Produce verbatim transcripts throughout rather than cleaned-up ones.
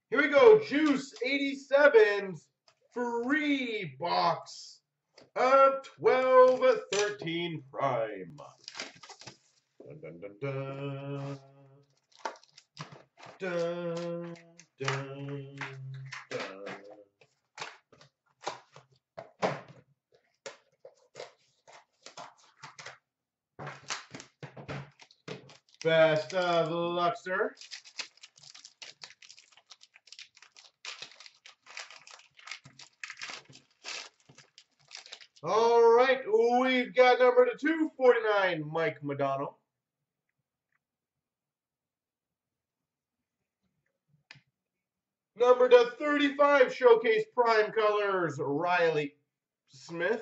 Here we go. Juice eighty-seven's free box of twelve thirteen Prime. Dun, dun, dun, dun. Dun, dun, dun. Best of luck, sir. All right, we've got number to two forty-nine, Mike Madonna. Number to thirty-five, Showcase Prime Colors, Riley Smith.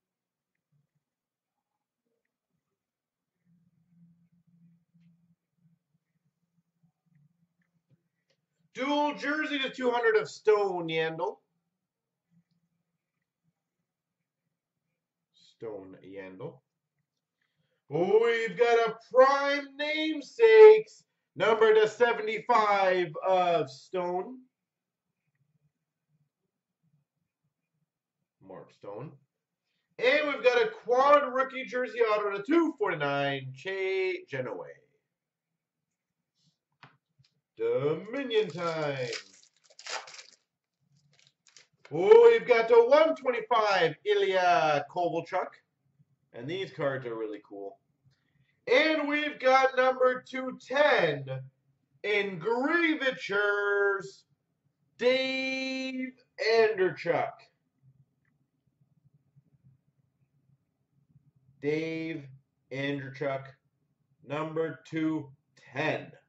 Dual jersey to two hundred of Stone Yandel. Stone Yandel. We've got a Prime Namesakes, number to seventy-five of Stone. Mark Stone. And we've got a quad rookie jersey auto to two forty-nine, Che Genoway. Dominion time. Oh, we've got to one twenty-five, Ilya Kovalchuk. And these cards are really cool. And we've got number two ten, Engravatures, Dave Anderchuk. Dave Anderchuk, number two ten.